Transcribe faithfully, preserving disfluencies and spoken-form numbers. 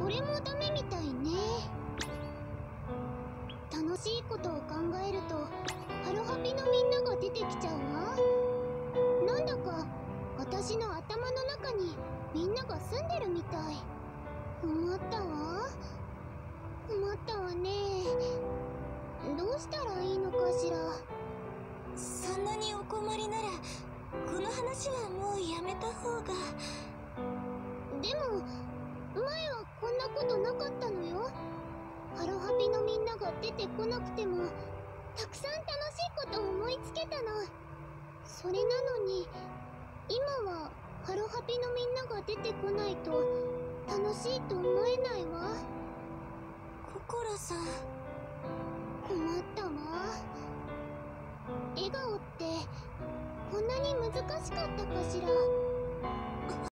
これもダメみたいね。楽しいことを考えるとハロハピのみんなが出てきちゃうわ。なんだか私の頭の中にみんなが住んでるみたい。困ったわ困ったわね。どうしたらいいのかしら。 そんなにお困りならこの話はもうやめた方が。 でも前はこんなことなかったのよ。ハロハピのみんなが出てこなくてもたくさん楽しいことを思いつけたの。それなのに今はハロハピのみんなが出てこないと楽しいと思えないわ。 ココラさん、 困ったわ。笑顔ってこんなに難しかったかしら。